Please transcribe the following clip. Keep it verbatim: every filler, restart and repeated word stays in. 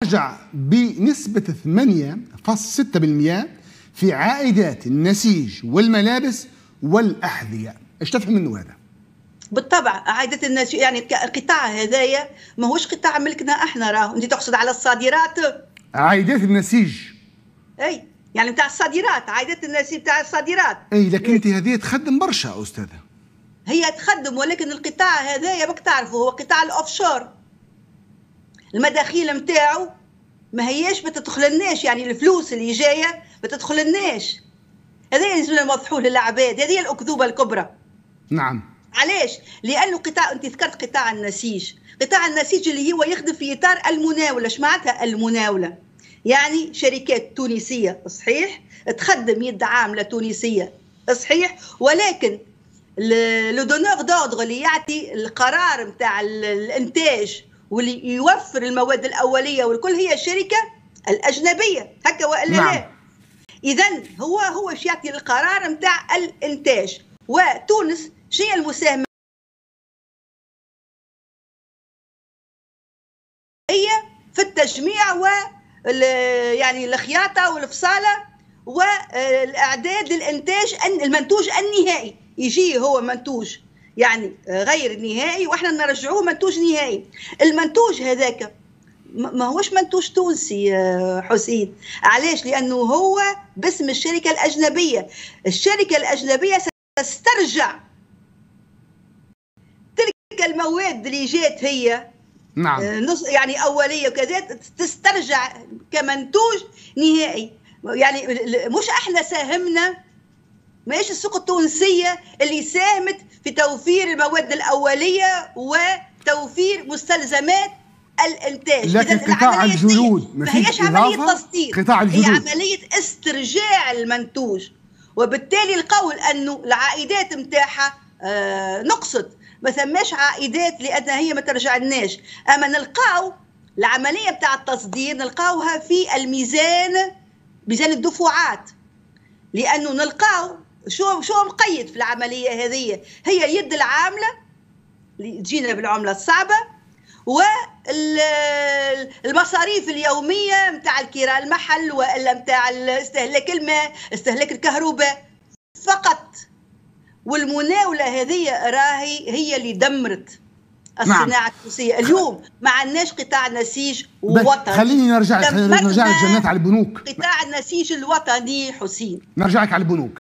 تراجع بنسبة ثمانية فاصلة ستة بالمئة في عائدات النسيج والملابس والأحذية. ايش تفهم منه هذا؟ بالطبع عائدات النسيج، يعني القطاع هذايا ماهوش قطاع ملكنا احنا، راه انت تقصد على الصادرات. عائدات النسيج اي يعني نتاع الصادرات، عائدات النسيج نتاع الصادرات. اي لكن انت هذه تخدم برشا استاذه. هي تخدم، ولكن القطاع هذايا باك تعرفوا هو قطاع الاوفشور، المداخيل نتاعو ما هياش ما تدخلناش، يعني الفلوس اللي جايه ما تدخلناش. هذا لازم نوضحوه للعباد، هذه الاكذوبه الكبرى. نعم. علاش؟ لانه قطاع، انت ذكرت قطاع النسيج، قطاع النسيج اللي هو يخدم في اطار المناوله. ايش معناتها المناوله؟ يعني شركات تونسيه صحيح تخدم يد عامله تونسيه صحيح، ولكن لو دونور دوردر اللي يعطي القرار نتاع الانتاج واللي يوفر المواد الاوليه والكل هي الشركه الاجنبيه، هكا والا نعم. لا؟ اذا هو هو ايش يعطي القرار نتاع الانتاج. وتونس شنو المساهمه هي في التجميع و يعني الخياطه والفصاله والاعداد للانتاج المنتوج النهائي. يجي هو منتوج يعني غير نهائي واحنا نرجعوه منتوج نهائي. المنتوج هذاك ما هوش منتوج تونسي حسين. علاش؟ لانه هو باسم الشركه الاجنبيه. الشركه الاجنبيه ستسترجع تلك المواد اللي جات هي نعم يعني اوليه وكذا، تسترجع كمنتوج نهائي. يعني مش احنا ساهمنا، ماهيش السوق التونسيه اللي ساهمت في توفير المواد الاوليه وتوفير مستلزمات الانتاج. لكن قطاع الجلود ما هيش عمليه تصدير، قطاع الجلود هي عمليه استرجاع المنتوج. وبالتالي القول انه العائدات نتاعها آه نقصت، ما ثماش عائدات لان هي ما ترجع لناش. اما نلقاو العمليه نتاع التصدير نلقاوها في الميزان، ميزان الدفعات، لانه نلقاو شو شو مقيد في العمليه هذه، هي يد العامله اللي تجينا بالعمله الصعبه والمصاريف اليوميه نتاع الكراء المحل والا نتاع استهلاك الماء، استهلاك الكهرباء فقط. والمناوله هذه راهي هي اللي دمرت الصناعه التونسيه. اليوم ما عندناش قطاع نسيج وطني. خليني نرجع نرجع لك جنات على البنوك. قطاع النسيج الوطني حسين، نرجعك على البنوك.